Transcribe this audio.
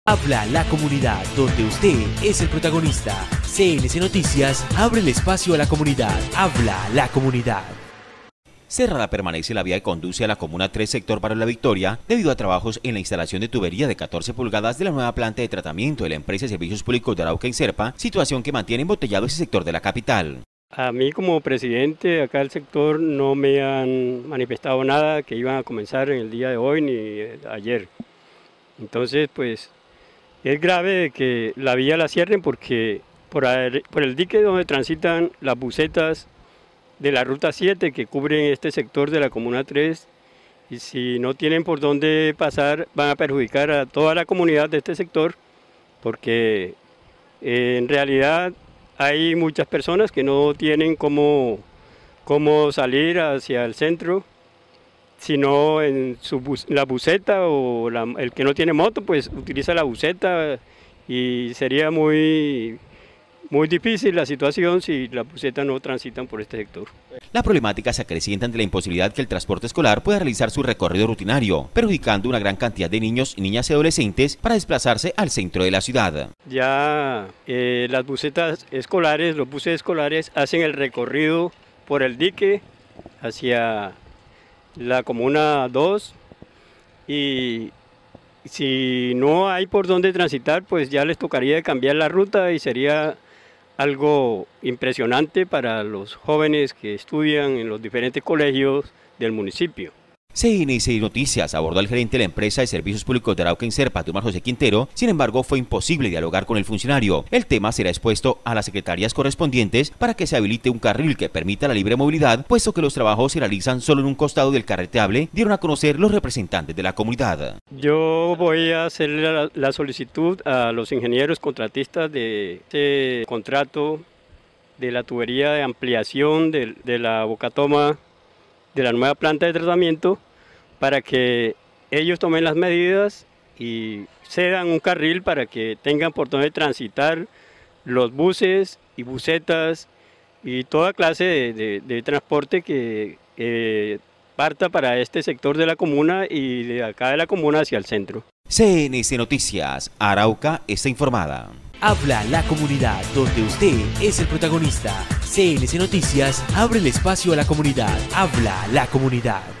Habla la comunidad, donde usted es el protagonista. CNC Noticias abre el espacio a la comunidad. Habla la comunidad. Cerrada permanece la vía que conduce a la Comuna 3 sector Barrio La Victoria debido a trabajos en la instalación de tubería de 14 pulgadas de la nueva planta de tratamiento de la empresa de servicios públicos de Arauca Inserpa, situación que mantiene embotellado ese sector de la capital. A mí como presidente acá del sector no me han manifestado nada que iban a comenzar en el día de hoy ni ayer. Entonces pues es grave que la vía la cierren porque por el dique donde transitan las busetas de la Ruta 7 que cubren este sector de la Comuna 3, y si no tienen por dónde pasar van a perjudicar a toda la comunidad de este sector, porque en realidad hay muchas personas que no tienen cómo salir hacia el centro, sino en la buseta, o el que no tiene moto pues utiliza la buseta, y sería muy difícil la situación si las busetas no transitan por este sector. La problemática se acrecienta ante la imposibilidad que el transporte escolar pueda realizar su recorrido rutinario, perjudicando una gran cantidad de niños, niñas y adolescentes para desplazarse al centro de la ciudad. Ya las busetas escolares, los buses escolares hacen el recorrido por el dique hacia la Comuna 2, y si no hay por dónde transitar, pues ya les tocaría cambiar la ruta y sería algo impresionante para los jóvenes que estudian en los diferentes colegios del municipio. CNC Noticias abordó al gerente de la empresa de servicios públicos de Arauca Inserpa, Tomás José Quintero. Sin embargo, fue imposible dialogar con el funcionario. El tema será expuesto a las secretarías correspondientes para que se habilite un carril que permita la libre movilidad, puesto que los trabajos se realizan solo en un costado del carreteable, dieron a conocer los representantes de la comunidad. Yo voy a hacer la solicitud a los ingenieros contratistas de este contrato de la tubería de ampliación de la bocatoma de la nueva planta de tratamiento, para que ellos tomen las medidas y cedan un carril para que tengan por donde transitar los buses y busetas y toda clase de transporte que parta para este sector de la comuna y de acá de la comuna hacia el centro. CNC Noticias, Arauca está informada. Habla la comunidad, donde usted es el protagonista. CNC Noticias abre el espacio a la comunidad. Habla la comunidad.